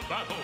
battle.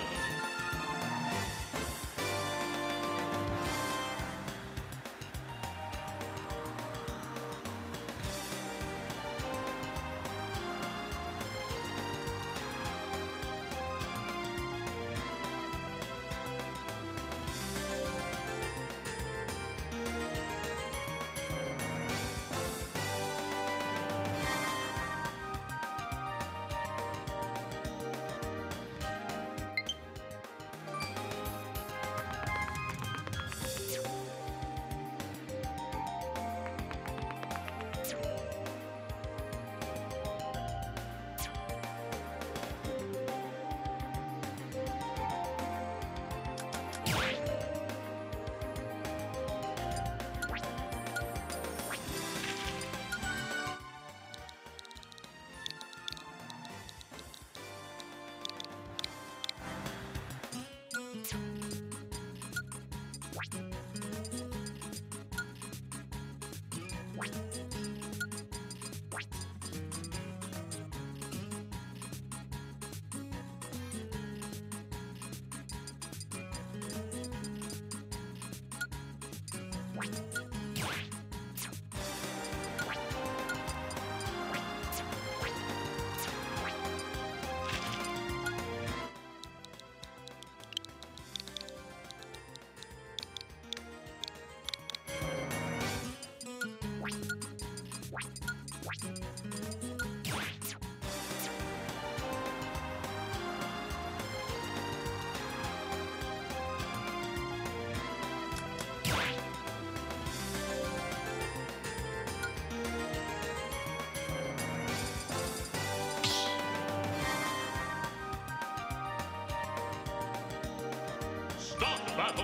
Stop battle.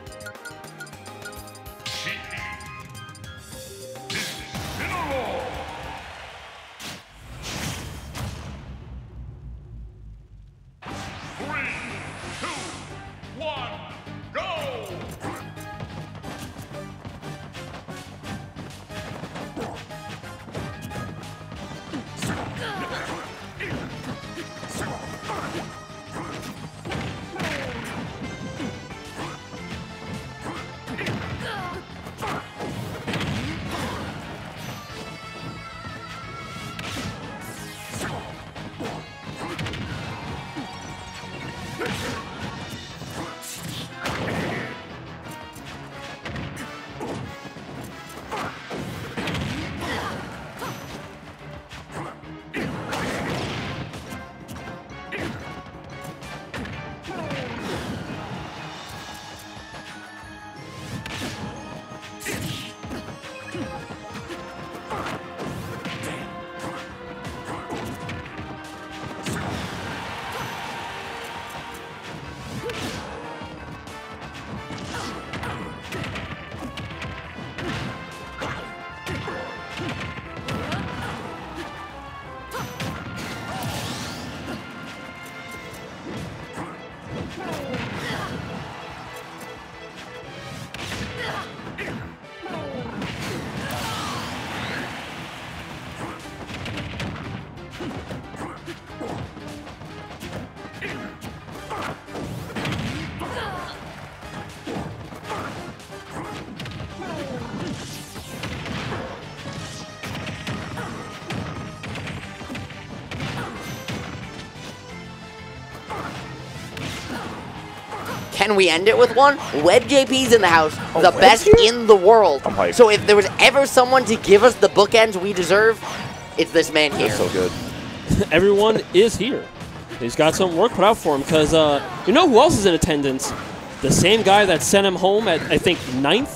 Can we end it with one? WebbJP's in the house, the best in the world. I'm hyped. So if there was ever someone to give us the bookends we deserve, it's this man here. That's so good. Everyone is here. He's got some work put out for him because you know who else is in attendance? The same guy that sent him home at, I think, 9th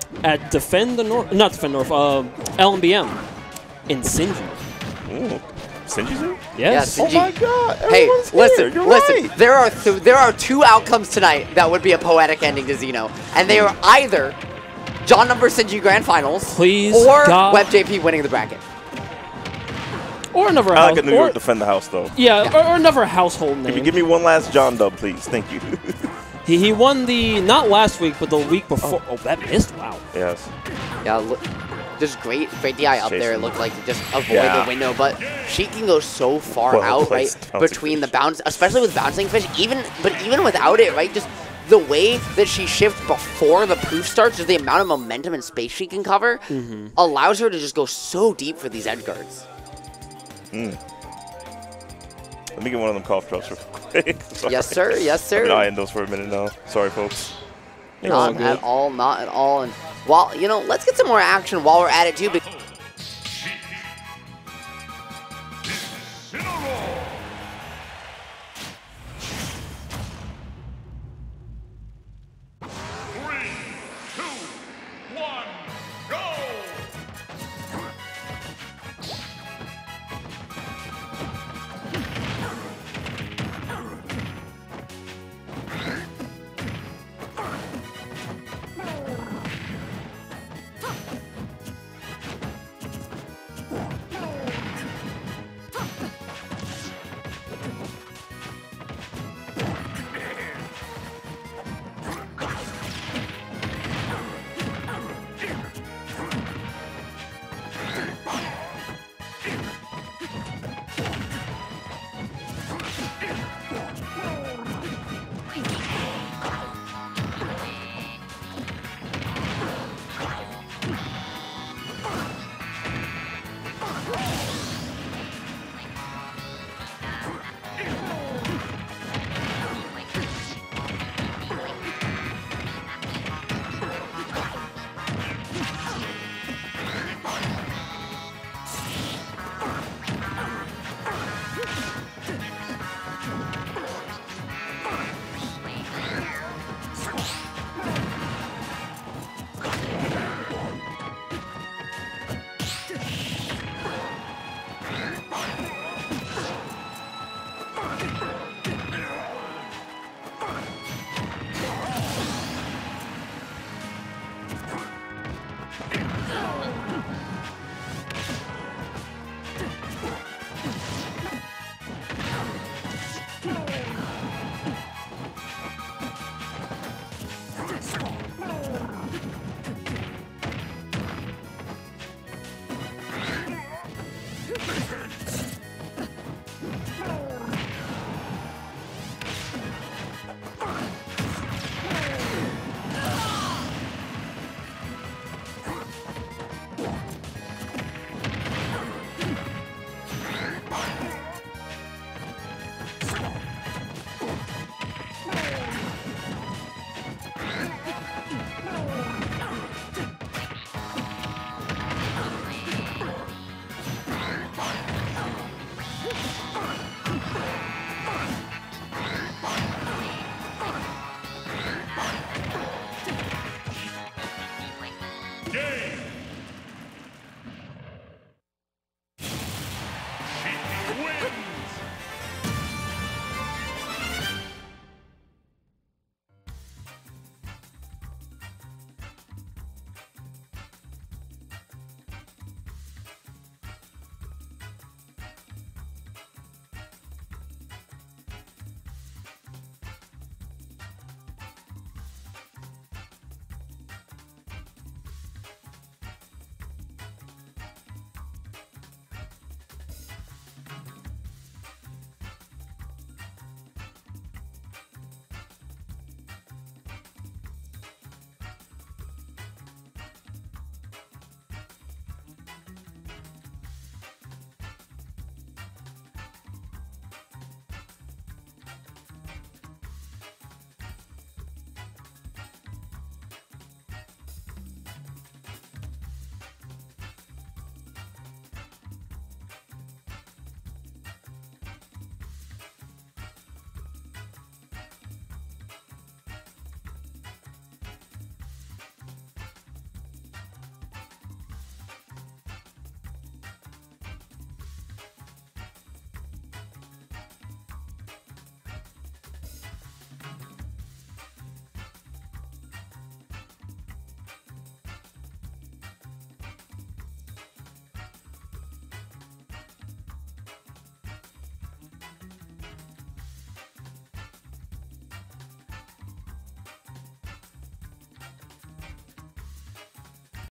at Defend the North, not Defend North, LMBM in Sinji. Ooh. Sinji's here? Yes. Yeah, Oh my God! Hey, Everyone's listen, here. You're listen. right. There are two outcomes tonight that would be a poetic ending to Xeno, and they are either John Number Sinji Grand Finals, Please, or God. WebbJP winning the bracket. Or another I house. like a New York defend the house though. Yeah, or another household name. If you give me one last John dub, please. Thank you. He won the, not last week, but the week before. Oh, that missed? Wow. Yes. Yeah, just great DI up there. It looked like to just avoid Yeah. the window, but she can go so far Well out, right, placed bouncing between the fish. bounce, especially with bouncing fish. Even without it, right, just the way that she shifts before the proof starts, just the amount of momentum and space she can cover, allows her to just go so deep for these edge guards. Let me get one of them cough drops real quick. Sorry. Yes, sir. Yes, I've been sir. eyeing those for a minute now. Sorry, folks. You're all Not good. at all. Not at all. And while let's get some more action while we're at it too.